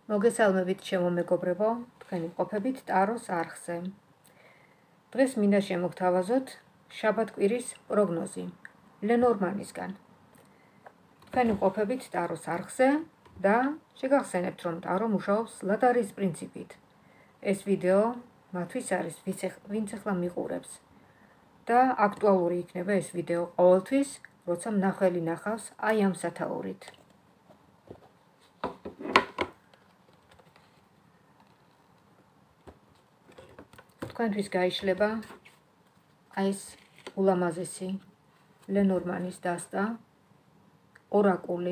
მოგესალმებით ჩემო მეგობრებო, თქვენი მყოფებით ტაროს არხზე. დღეს მინდა შემოგთავაზოთ შაბათ-კვირის პროგნოზი ლენორმანისგან. თქვენი მყოფებით ტაროს არხზე და შეგახსენებთ, რომ ტარო მუშაობს ლატარის პრინციპით. ეს ვიდეო მათთვის არის, ვინც ახლა მიყურებს და აქტუალური იქნება ეს ვიდეო ყოველთვის, როცა მნახველი ნახავს აი ამ სათაურით. თქვენთვის გაიშლება აი ეს ულამაზესი ლენორმანის დასტა, ორაკული.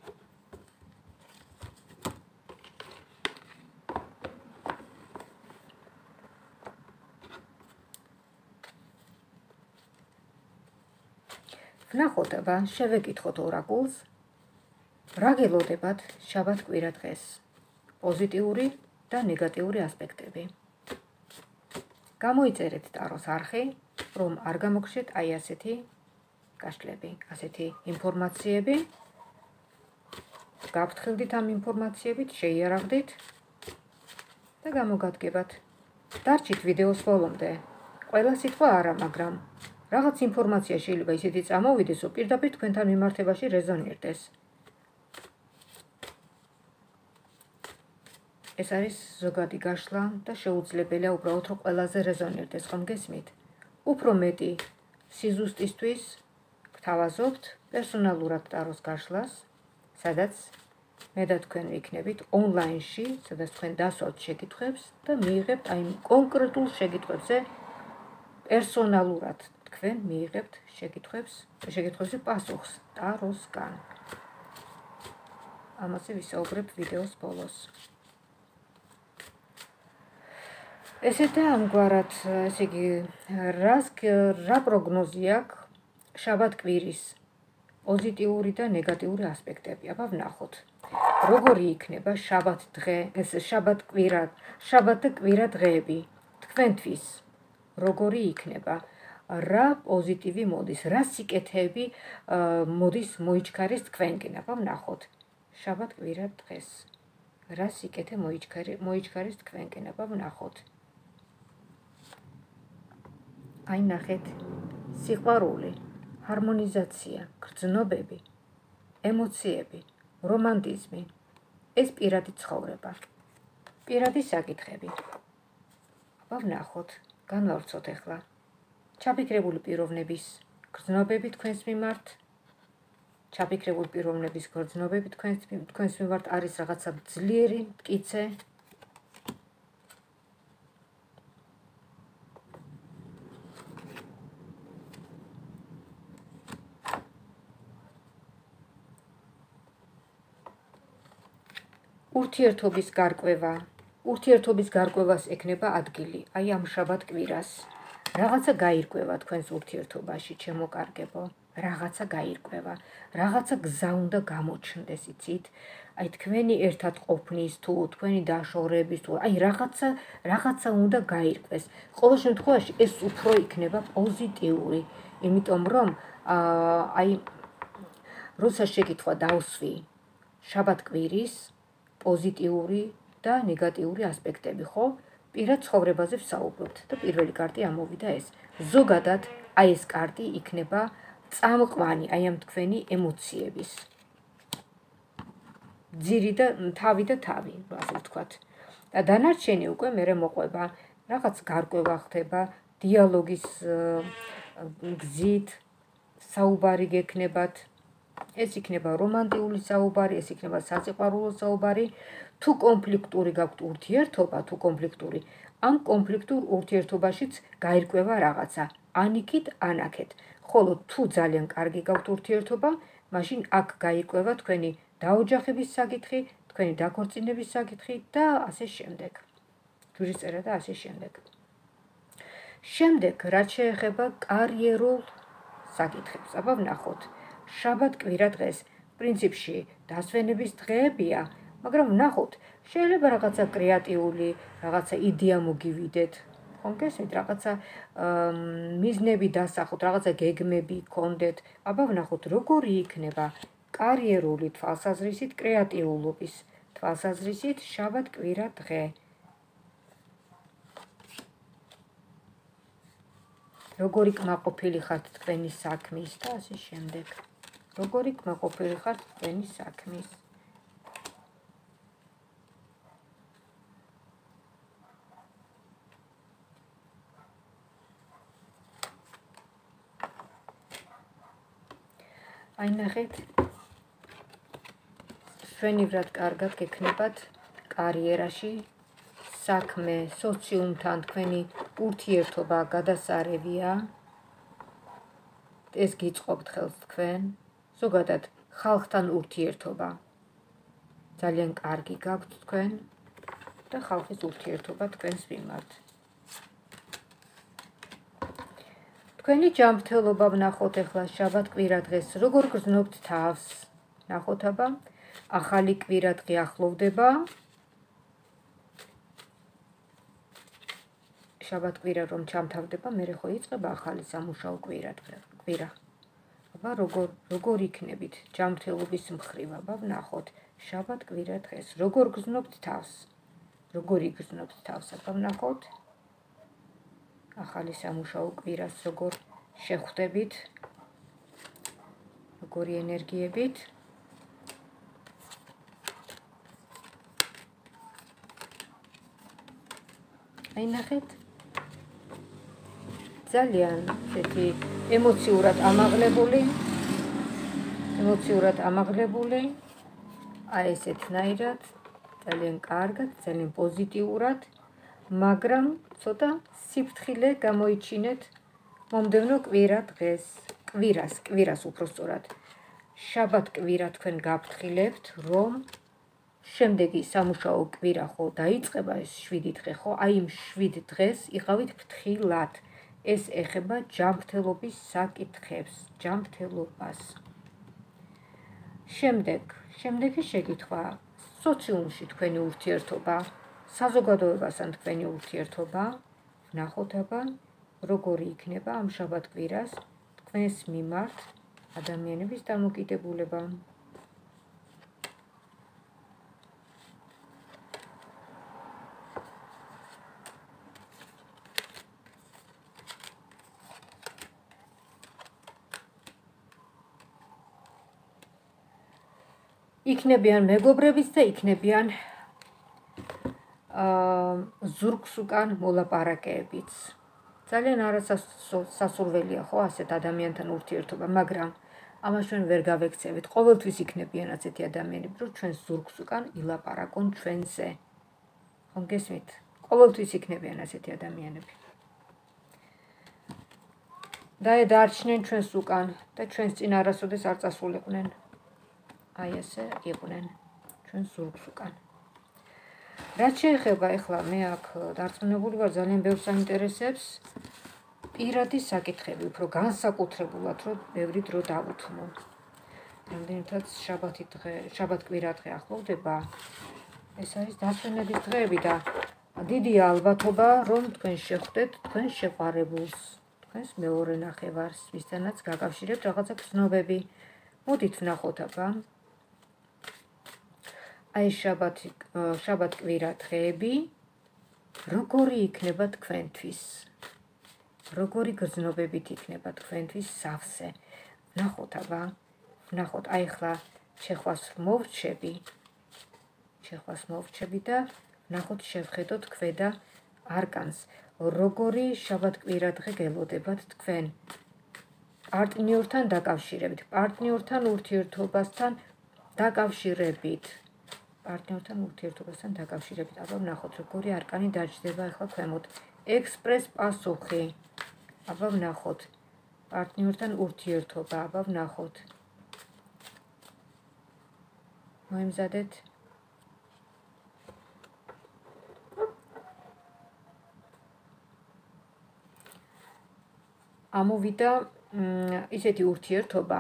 ვნახოთ აბა, შევეკითხოთ ორაკულს, რა გელოდებათ შაბათ-კვირა დღეს, პოზიტიური და ნეგატიური ასპექტები. გამოიწერეთ ტაროს არხი, რომ არ გამოგხსნით აი ასეთი გაშლები, ასეთი ინფორმაციები. გაფრთხილდით ამ ინფორმაციებით, შეიარაღდით და გამოგადგებათ. დარჩით ვიდეოს ბოლომდე. ყველა სიტყვა არა, მაგრამ რაღაც ინფორმაცია შეიძლება ისეთი წამოვიდეს, რომ პირდაპირ თქვენთან მიმართებაში რეზონირდეს. ეს არის ზოგადი გაშლა და შეუძლებელია უბრალოდ რომ ყველაზე რეზონირდეს, ხომ გესმით? უფრო მეტი სიზუსტისთვის გთავაზობთ პერსონალურად ტაროს გაშლას, სადაც მე და თქვენ ვიქნებით ონლაინში, სადაც თქვენ დასვავთ შეკითხვებს და მიიღებთ აი კონკრეტულ შეკითხვებზე პერსონალურად თქვენ მიიღებთ შეკითხვებზე პასუხს ტაროსგან. ამაზე ვისაუბრებ ვიდეოს ბოლოს. ესე და ამგვარად, ესე იგი, რა პროგნოზი აქვს შაბათ-კვირის პოზიტიური და ნეგატიური ასპექტები. აბა ვნახოთ. როგორი იქნება შაბათ და კვირა დღეები თქვენთვის? როგორი იქნება? რა პოზიტივი მოდის, რა სიკეთეები მოდის მოიჩქარის თქვენკენ? აბა ვნახოთ. შაბათ-კვირა დღეს რა სიკეთე მოიჩქარის თქვენკენ? აბა ვნახოთ. აი ნახეთ, სიყვარული, ჰარმონიზაცია, გრძნობები, ემოციები, რომანტიზმი, ეს პირადი ცხოვრება, პირადი საკითხები. აბა ვნახოთ, განვავრცოთ ახლა. ჩაფიქრებული პიროვნების გრძნობები თქვენს მიმართ, ჩაფიქრებული პიროვნების გრძნობები თქვენს მიმართ არის რაღაცა ძლიერი მტკიცე. ურთიერთობის გარკვევა. ურთიერთობის გარკვევას ექნება ადგილი, აი ამ შაბათ-კვირას. რაღაცა გაირკვევა თქვენს ურთიერთობაში, ჩემო კარგებო. რაღაცა გაირკვევა, რაღაცა გზა უნდა გამოჩნდეს, იცით? აი თქვენი ერთად ყოფნის თუ თქვენი დაშორების თუ აი რაღაცა უნდა გაირკვეს. ყოველ შემთხვევაში ეს უფრო იქნება პოზიტიური, იმიტომ რომ აი როცა შეკითხვა დავსვი შაბათ-კვირის პოზიტიური და ნეგატიური ასპექტები, ხო? პირად ცხოვრებაზე ვსაუბრობთ და პირველი კარტი ამოვიდა ეს. ზოგადად აი ეს კარტი იქნება წამყვანი აი ამ თქვენი ემოციების. ძირი და თავი, ასე ვთქვათ. და დანარჩენი უკვე მერე მოყვება, რაღაც გარკვევა ხდება, დიალოგის გზით საუბარი გექნებათ. ეს იქნება რომანტიული საუბარი, ეს იქნება სასიყვარულო საუბარი. თუ კონფლიქტური გაქვთ ურთიერთობა, ამ კონფლიქტურ ურთიერთობაშიც გაირკვევა რაღაცა, ანიქით, ანაქეთ. ხოლო თუ ძალიან კარგი გაქვთ ურთიერთობა, მაშინ აქ გაირკვევა თქვენი დაოჯახების საკითხი, თქვენი დაქორწინების საკითხი და ასე შემდეგ. ჯვარისწერა და ასე შემდეგ. შემდეგ, რაც შეეხება კარიერულ საკითხებს, აბა ვნახოთ. შაბათ-კვირა დღეს პრინციპში დასვენების დღეებია, მაგრამ ვნახოთ, შეიძლება რაღაცა კრეატიული, რაღაცა იდეა მოგივიდეთ, ხომ გესმით, რაღაცა მიზნები დასახოთ, რაღაცა გეგმები გქონდეთ. აბა ვნახოთ, როგორი იქნება კარიერული თვალსაზრისით კრეატიულობის თვალსაზრისით შაბათ კვირა დღე. როგორი კმაყოფილი ხართ თქვენი საქმის და ასე შემდეგ. როგორი კმაყოფილი ხართ თქვენი საქმის. აი ნახეთ, ჩვენივრად კარგად გექნებათ კარიერაში, საქმე, სოციუმთან თქვენი ურთიერთობა გადასარევია. ეს გიწყობთ ხელს თქვენ, ზოგადად ხალხთან ურთიერთობა. ძალიან კარგი გაქვთ თქვენ და ხალხის ურთიერთობა თქვენს მიმართ. თქვენი ჯანმრთელობა ვნახოთ ახლა შაბათ კვირა დღეს, როგორ გრძნობთ თავს. ნახოთ აბა, ახალი კვირა დღე ახლოვდება. შაბათ კვირა რომ ჩამთავრდება, მერე ხო იწყება ახალი სამუშაო კვირა. აბა როგორ იქნებით ჯანმრთელობის მხრივ, აბა ვნახოთ შაბათ კვირა დღეს, როგორ გრძნობთ თავს. როგორ იგრძნობთ თავს, აბა ვნახოთ. ახალი სამუშაო კვირას როგორ შეხვდებით, როგორი ენერგიებით. აი ნახეთ, ძალიან ესეთი ემოციურად ამაღლებული, აი ესეთნაირად, ძალიან კარგად, ძალიან პოზიტიურად, მაგრამ ცოტა სიფრთხილე გამოიჩინეთ მომდევნო კვირა დღეს, კვირას უпростоრად. შაბათ კვირა თქვენ გაფრთხილებთ, რომ შემდეგი სამუშაო კვირა ხო დაიწყება, ეს 7 დღე ხო, აი იმ 7 დღეს იყავით ფრთხილად. ეს ეხება ჯანმრთელობის საკითხებს, ჯანმრთელობას. შემდეგი შეკითხვა, სოციუმში თქვენი ურთიერთობა, საზოგადოებასთან თქვენი ურთიერთობა, ვნახოთ აბა, როგორი იქნება ამ შაბათ კვირას თქვენს მიმართ ადამიანების დამოკიდებულება. იქნებიან მეგობრებიც და იქნებიან ზურგს უკან მოლაპარაკებიც. ძალიან არასასურველია ხო ასეთ ადამიანთან ურთიერთობა, მაგრამ ამას ჩვენ ვერ გავექცევით. ყოველთვის იქნებიან ასეთი ადამიანები, რომ ჩვენს ზურგს უკან ილაპარაკონ ჩვენზე. ხომ გესმით? ყოველთვის იქნებიან ასეთი ადამიანები. დაარჩნენ ჩვენს უკან და ჩვენს წინ არასოდეს არ წასულიყვნენ. აი ესე იყვნენ ჩვენს ზურგს უკან. რაც შეეხება ახლა მე აქ დარწმუნებული ვარ, ძალიან ბევრს აინტერესებს პირადი საკითხები, უფრო განსაკუთრებულად, რომ ბევრი დრო დავუთმო. რამდენადაც შაბათ კვირა დღე ახლოვდება, ეს არის დასვენების დღეები და დიდია ალბათობა, რომ თქვენ შეხვდეთ თქვენ შეყვარებულს, თქვენს მეორე ნახევარს, ვისთანაც გაკავშირებთ რაღაცა გრძნობები. მოდით ვნახოთ აბა. აი შაბათ კვირა დღეები როგორი იქნება თქვენთვის, როგორი გრძნობებით იქნება თქვენთვის სავსე. ვნახოთ აბა, ვნახოთ აი ხლა ჩეხვას მოვრჩები და ვნახოთ შევხედოთ ქვედა არკანს, როგორი შაბათ კვირა დღე გელოდებათ თქვენ პარტნიორთან დაკავშირებით, პარტნიორთან ურთიერთობასთან დაკავშირებით. აბა ვნახოთ როგორი არკანი დაჯდება ახლა ქვემოთ. ექსპრეს პასუხი. აბა ვნახოთ პარტნიორთან ურთიერთობა, აბა ვნახოთ. მოემზადეთ. ამოვიდა ისეთი ურთიერთობა.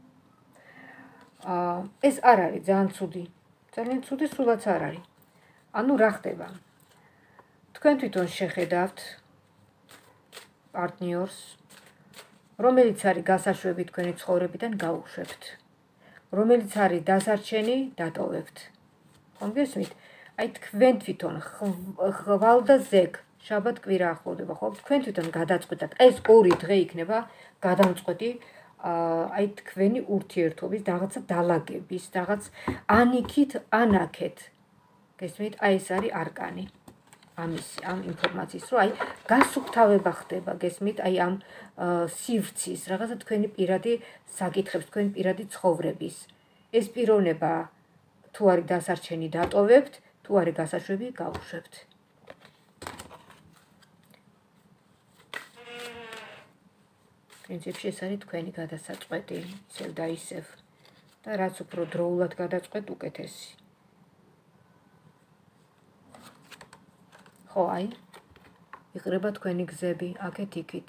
ეს არ არის ძალიან ცუდი. ძალიან ცუდი სულაც არ არის. ანუ რა ხდება? თქვენ თვითონ შეხედავთ პარტნიორს, რომელიც არის გასაშვები თქვენი ცხოვრებიდან გაუშვებთ. რომელიც არის დასარჩენი, დატოვებთ. ხომ გესმით? აი თქვენ თვითონ ხვალ და ზეგ შაბათ კვირა ახლოვდება, ხო? თქვენ თვითონ გადაწყვეტათ, ეს 2 დღე იქნება გადამწყვეტი აი თქვენი ურთიერთობის რაღაცა დალაგების, რაღაც ანიქით, ანაკეთ. გესმით? აი ეს არის არკანი. ამ ინფორმაციის, რომ აი გასუფთავება ხდება, გესმით? აი ამ სივრცის, რაღაცა თქვენი პირადი საკითხებს, თქვენი პირადი ცხოვრების. ეს პიროვნება თუ არის დასარჩენი დატოვებთ, თუ არის გასაშვები გავუშვებთ. პრინციპში ეს არის თქვენი გადასაწყვეტი, ისევ და ისევ. და რაც უფრო დროულად გადაწყვეტ, უკეთესი. ხო, აი, იყრება თქვენი გზები, აქეთ-იქით.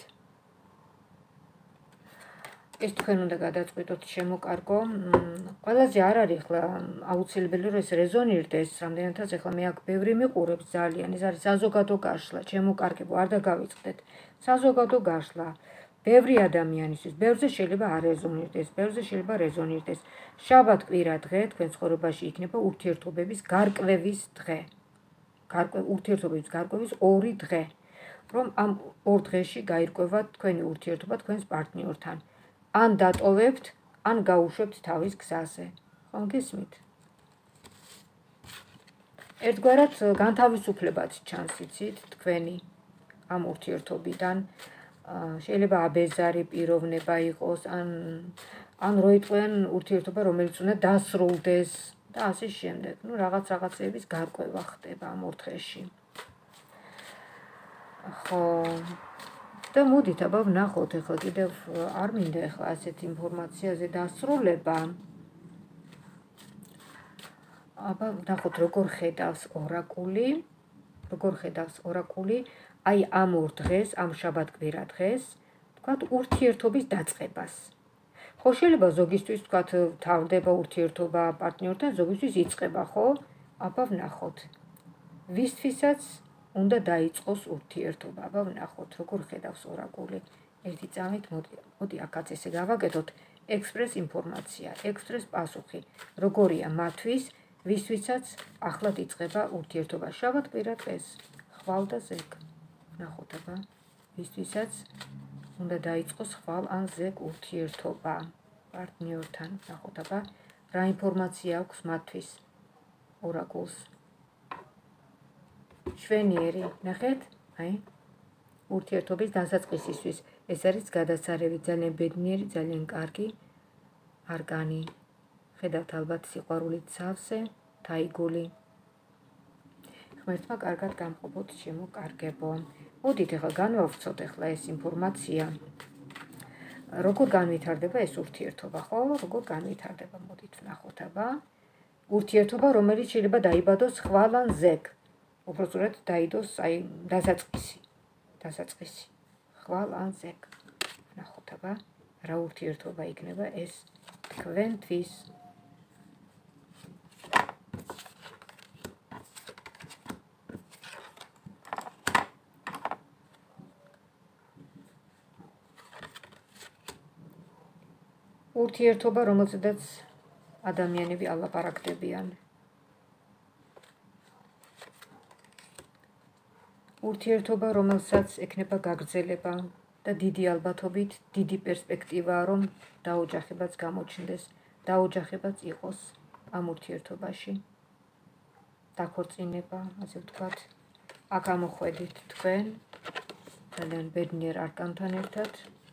ეს თქვენ უნდა გადაწყვეტოთ შემოკარგო. ყველაზე არ არის ახლა აუცილებელი რომ ეს რეზონირდეს, რამდენადაც ახლა მე აქ ბევრი მიყურებს ძალიან. ეს არის საზოგადო გაშლა, შემოკარგებო, არ დაგავიწყდეთ. საზოგადო გაშლა. ბევრი ადამიანისთვის, ბევრზე შეიძლება არ რეზონირდეს, ბევრზე შეიძლება რეზონირდეს. შაბათ კვირა დღე თქვენ ცხოვრებაში იქნება ურთიერთობების გარკვევის დღე. ურთიერთობების გარკვევის 2 დღე. რომ ამ 2 დღეში გაირკვევა თქვენი ურთიერთობა თქვენს პარტნიორთან. ან დატოვებთ, ან გაუშვებთ თავის გზაზე. ხომ გესმით? ერთგვარად განთავისუფლებაც ჩანს, იცით, თქვენი ამ ურთიერთობიდან. შეიძლება აბეზარი პიროვნება იყოს, ან როიტყვიან ურთიერთობა, რომელიც უნდა დასრულდეს და ასე შემდეგ. ნუ რაღაცების გარკვევა ხდება ამ 2 დღეში. ხო. და მოდით აბა ვნახოთ, ახლა კიდევ არ მინდა ახლა ასეთ ინფორმაციაზე დასრულება. აბა ვნახოთ როგორ ხედავს ორაკული, აი ამ 2 დღეს, ამ შაბათ-კვირა დღეს, თქვათ ურთიერთობის დაწყებას. ხო, შეიძლება ზოგისთვის თქვათ თავდება ურთიერთობა პარტნიორთან, ზოგისთვის იწყება, ხო? აბა ვნახოთ. ვისთვისაც უნდა დაიწყოს ურთიერთობა. აბა ვნახოთ, როგორ ხედავს ორაკული. ერთი წამით, მოდი აქაც ესე გავაკეთოთ. ექსპრეს ინფორმაცია, ექსპრეს პასუხი. როგორია მათთვის, ვისთვისაც ახლად იწყება ურთიერთობა. შაბათ-კვირა დღეს, ხვალ და ზეგ. ვნახოთ აბა, ვისთვისაც უნდა დაიწყოს ხვალ ან ზეგ ურთიერთობა პარტნიორთან. ვნახოთ აბა, რა ინფორმაცია აქვს მათთვის ორაკულს. შვენიერი, ნახეთ, აი, ურთიერთობის დასაწყისისთვის. ეს არის გადასარევი, ძალიან ბედნიერი, ძალიან კარგი არკანი. ხედავთ ალბათ სიყვარულით სავსე, თაიგული. ღმერთმა კარგად გამყოფოთ შემოკარგებო. მოდით ახლა განვავრცოთ ახლა ეს ინფორმაცია. როგორ განვითარდება ეს ურთიერთობა, ხო? როგორ განვითარდება, მოდით ვნახოთ აბა. ურთიერთობა, რომელიც შეიძლება დაიბადოს ხვალ ან ზეგ. უბრალოდ დაიდოს აი დასაწყისი. ხვალ ან ზეგ. ვნახოთ აბა, რა ურთიერთობა იქნება ეს თქვენთვის. ურთიერთობა, რომელზედაც ადამიანები ალაპარაკდებიან. ურთიერთობა, რომელსაც ექნება გაგრძელება და დიდი ალბათობით, დიდი პერსპექტივაა, რომ დაოჯახებაც გამოჩნდეს, დაოჯახებაც იყოს ამ ურთიერთობაში. დაქორწინება, ასე ვთქვათ, აქ ამოხვედით თქვენ, ძალიან ბედნიერ არკანთან ერთად.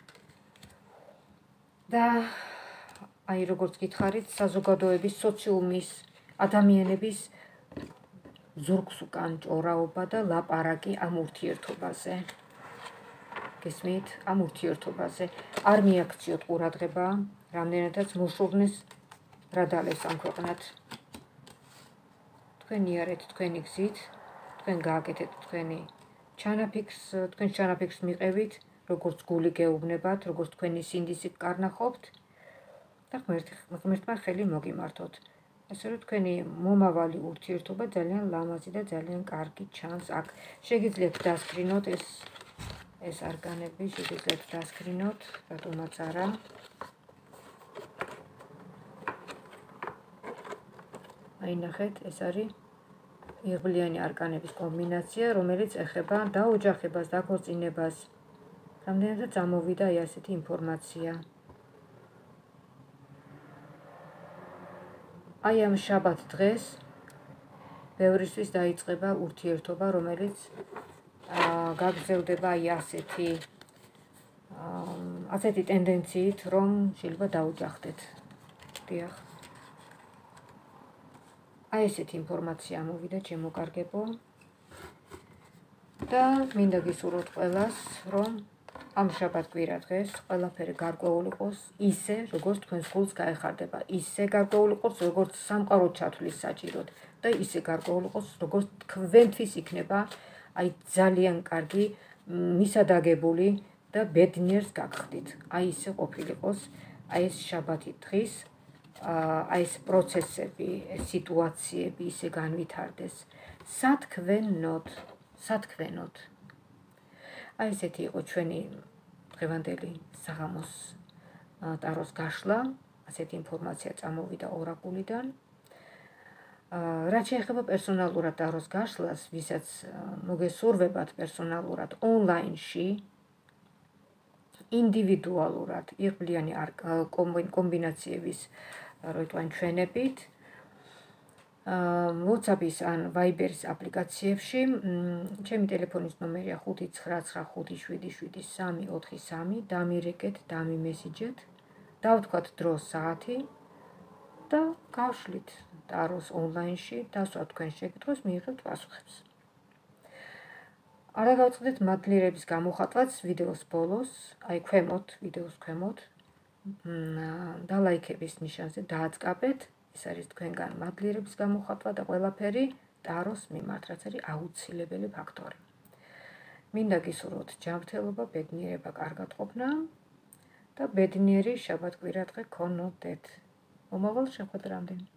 და აი როგორც გითხარით, საზოგადოების, სოციუმის, ადამიანების ზურგს უკან ჭორაობა და ლაპარაკი ამ ურთიერთობაზე. გესმით? ამ ურთიერთობაზე. არ მიაქციოთ ყურადღება, რამდენადაც მოშურნეს რა დალეს ამ ქვეყნად. თქვენ იარეთ თქვენი გზით, თქვენ გააკეთეთ თქვენი ჩანაფიქრს მიყევით, როგორც გული გეუბნებათ, როგორც თქვენი სინდისი კარნახობთ და ღმერთმა ხელი მოგიმართოთ. ასე რომ თქვენი მომავალი ურთიერთობა ძალიან ლამაზი და ძალიან კარგი ჩანს აქ. შეგიძლიათ დასკრინოთ ეს არკანები, შეგიძლიათ დასკრინოთ, რატომაც არა. აი ნახეთ, ეს არის იღბლიანი არკანების კომბინაცია, რომელიც ეხება დაოჯახებას, დაქორწინებას. რამდენადაც ამოვიდა აი ასეთი ინფორმაცია. აი ამ შაბათ დღეს ბევრისთვის დაიწყება ურთიერთობა, რომელიც გაგრძელდება აი ასეთი ტენდენციით, რომ შეიძლება დაოჯახდეთ. დიახ. აი ესეთი ინფორმაცია ამოვიდა ჩემო კარგებო. და მინდა გისურვოთ ყველას, რომ ამ შაბათ-კვირა დღეს ყველაფერი გარკვეულ იყოს ისე, როგორც თქვენს გულს გაეხარდება, ისე გარკვეულ იყოს, როგორც სამყარო ჩათვლის საჭიროდ და ისე გარკვეულ იყოს, როგორც თქვენთვის იქნება აი ძალიან კარგი მისადაგებული და ბედნიერს გაგხდით. აი ისე ყოფილიყოს აი ეს შაბათი დღის აი ეს პროცესები, სიტუაციები ისე განვითარდეს. სათქვენოდ. აი ესეთი იყო ჩვენი დღევანდელი საღამოს ტაროს გაშლა, ასეთი ინფორმაცია წამოვიდა ორაკულიდან. რაც შეეხება პერსონალურად ტაროს გაშლას, ვისაც მოგესურვებათ პერსონალურად ონლაინში, ინდივიდუალურად, იღბლიანი კომბინაციების როიტყვან ჩვენებით, WhatsApp-ის ან Viber-ის აპლიკაციებში, ჩემი ტელეფონის ნომერია 599777343, დამირეკეთ, დამიმესიჯეთ, დავთქვათ დრო, საათი და გავშლით ტაროს ონლაინში, დასვათ თქვენს შეკითხვას, მიიღებთ პასუხებს. არა გავწყდეთ მადლიერების გამოხატვაც ვიდეოს ბოლოს, აი ვიდეოს ქვემოთ, და ლაიქების ნიშანზე დააწყაბეთ. ეს არის თქვენგან მადლიერების გამოხატვა და ყველაფერი ტაროს მიმართ, რაც არის აუცილებელი ფაქტორი. მინდა გისურვოთ ჯანმრთელობა, ბედნიერება, კარგად-ყოფნა და ბედნიერი შაბათ-კვირა დღე გქონოდეთ. მომავალ შეხვედრამდე.